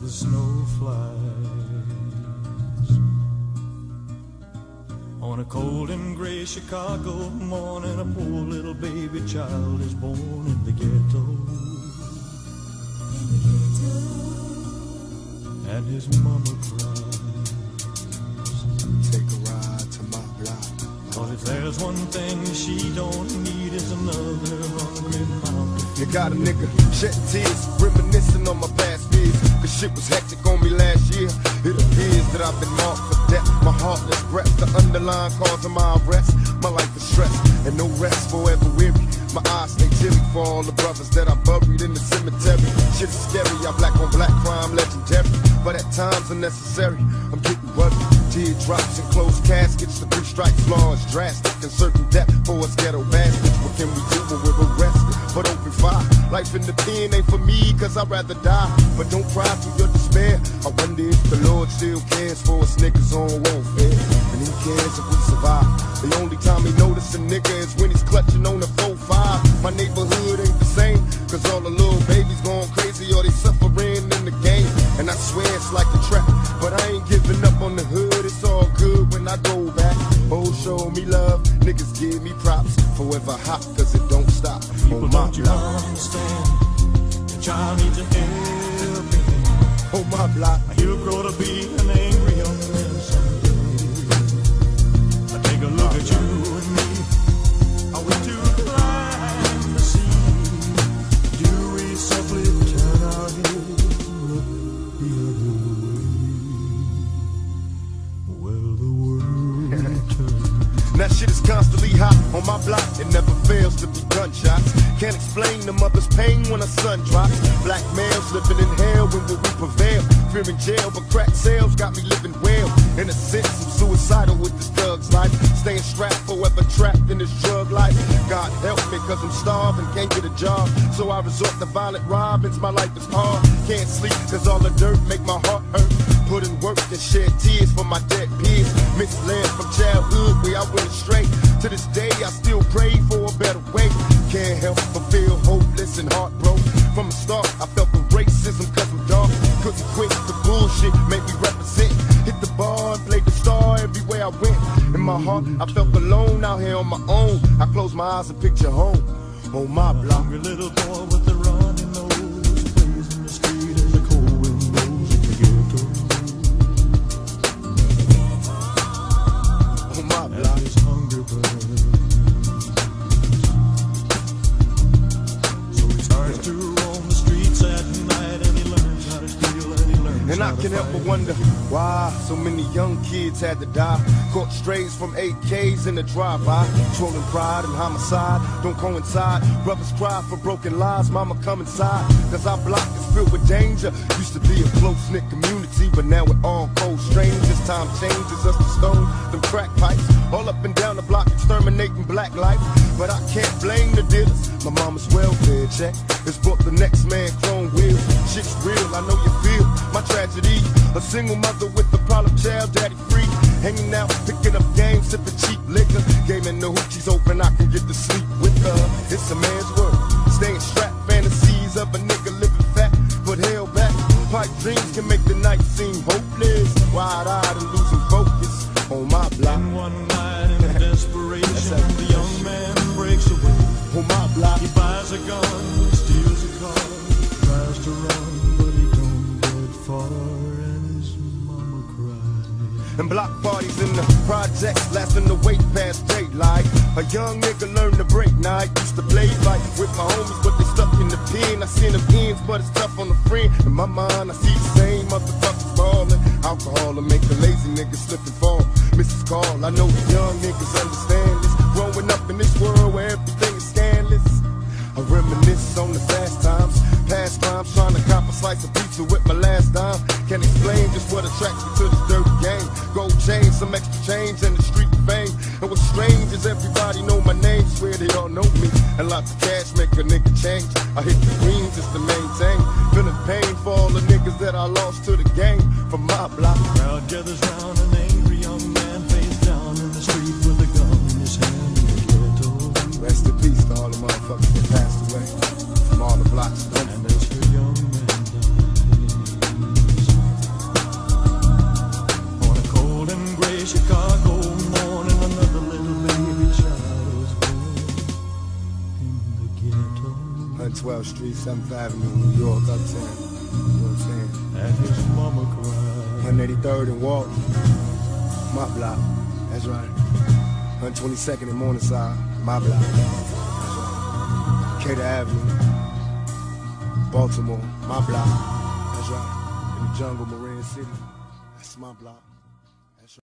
the snow flies. On a cold and gray Chicago morning, a poor little baby child is born in the ghetto. And his mama cries, take a ride to my block. Cause if there's one thing she don't need is another hungry mouth. You got a nigga shedding tears, reminiscing on my past years. Cause shit was hectic on me last year. It appears that I've been marked for death. My heartless breath, the underlying cause of my arrest. My life is stress and no rest, forever weary. My eyes stay chilly for all the brothers that I buried in the cemetery. Shit is scary, I'm black on black crime, legendary. But at times unnecessary, I'm getting worried. Teardrops and closed caskets, the 3 strikes law is drastic. And certain death for us ghetto bastards. What can we do when we're arrested? But open fire, life in the pen ain't for me, cause I'd rather die. But don't cry through your despair. I wonder if the Lord still cares for us niggas on welfare. And he cares if we survive. The only time he notice a nigga is when he's clutching on the 4-5. My neighborhood ain't the same, cause all the little babies going crazy or they suffering in the game. And I swear it's like a trap, but I ain't giving up on the hood. It's all good when I go back. Oh, show me love, niggas give me props. Forever hot, cause it don't stop. People, don't you understand? The child needs a helping hand. On my block, he'll grow to be an angry young man someday. I take a look at you and me. Are we too blind to see? Do we simply turn our heads and look the other way? Well, the world turns. That shit is constantly hot on my block. It never fails to be gunshots. Can't explain the mother's pain when a son drops. Black males living in hell, when will we prevail? Fear in jail, but crack sales got me living well. In a sense, I'm suicidal with this thug's life. Staying strapped, forever trapped in this drug life. God help me, cause I'm starving, can't get a job. So I resort to violent robins, my life is hard. Can't sleep, cause all the dirt make my heart hurt. Put in work and shed tears for my dead peers. Misled from childhood where I went astray. To this day I still pray for a better way. Can't help but feel hopeless and heartbroken. From the start I felt the racism cause I'm dark. Couldn't quit the bullshit, made me represent. Hit the bar and played the star everywhere I went. In my heart I felt alone out here on my own. I close my eyes and picture home on my block. Hungry little boy with the runny nose, plays in the street as the cold wind blows in the ghetto. On my block. And his hunger burns. So he starts to roam the streets at night, and he learns how to steal, and he learns And how I to can help but fight. wonder why so many young kids had to die. Caught strays from AKs in the drive-by. Trolling pride and homicide don't coincide. Brothers cry for broken lives, mama come inside. Cause our block is filled with danger. Used to be a close-knit community, but now we're all cold strangers. Time changes us to stone them crack pipes. All up and down the block exterminating black life. But I can't blame the dealers. My mama's welfare check has brought the next man clone wheels. Shit's real, I know you feel my tragedy. A single mother with a problem child, daddy free. Hanging out, picking up games, sipping cheap liquor. Gaming the hoochies open, I can get to sleep with her. It's a man's world, staying strapped. Fantasies of a nigga living fat, put hell back. Pipe dreams can make the night seem hopeless. Wide-eyed and losing focus on my block. And one night in desperation, the young man breaks away. On my block. He buys a gun, steals a car, tries to run, but he don't get far, and his mama cries. And block parties in the projects lasting the wait past daylight. A young nigga learned to break night. Used to play fight with my homies, but they stuck in the pen. I seen them ends, but it's tough on the friend. In my mind, I see the same motherfuckers falling. Alcohol will make a lazy nigga slip and fall. Mrs. Call, I know the young niggas understand this. Growing up in this world where everything is scandalous. I reminisce on the fast times, past crimes, trying to cop a slice of pizza with my last dime. Can't explain just what attracts me to this dirty game. Gold chains, some extra change, and the street fame. And what's strange is everybody know my name, swear they all know me. And lots of cash make a nigga change. I hit the greens just to maintain. Feeling pain for all the niggas that I lost to the game from my block. Crowd gathers round an angry young man, face down in the street with a gun in his hand in the ghetto. Rest in peace to all the motherfuckers that passed away from all the blocks. And as the young man dies, Roosevelt Street, 7th Avenue, New York, uptown. You know what I'm saying? And his mama cried. 183rd and Walton, my block. That's right. 122nd and Morningside, my block. That's right. Cater Avenue, Baltimore, my block. That's right. In the jungle, Marin City, that's my block.